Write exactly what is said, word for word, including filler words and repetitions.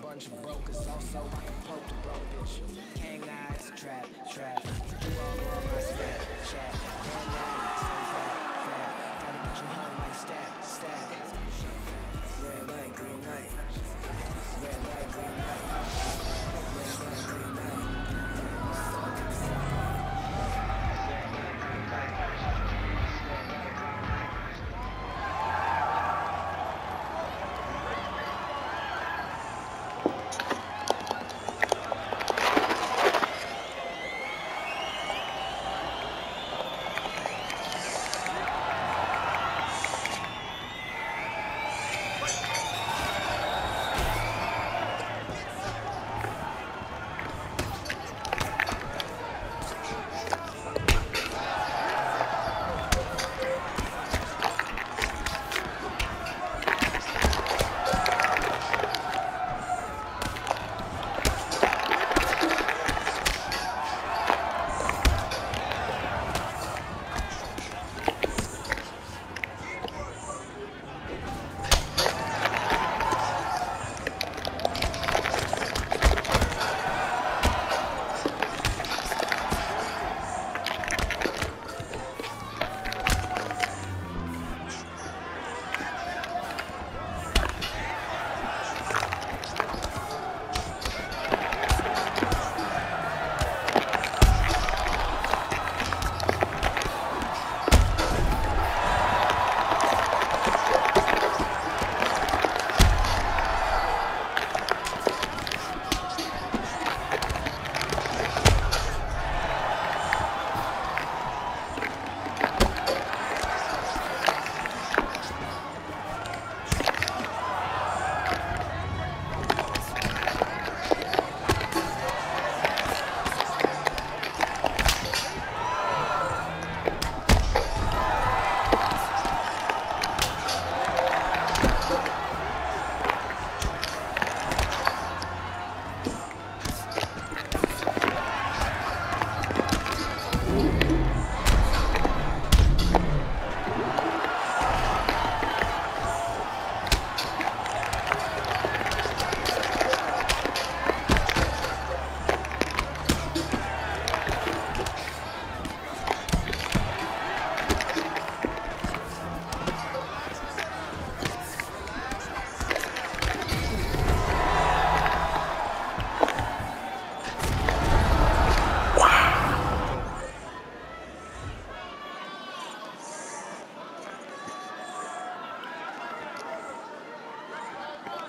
bunch of brokers. Also, I can poke the broke bitch. King eyes, trap, trap. You all on my snap, chat. Damn right, so fat, fat. Gotta get you hung like stat, stat. Red light, green light.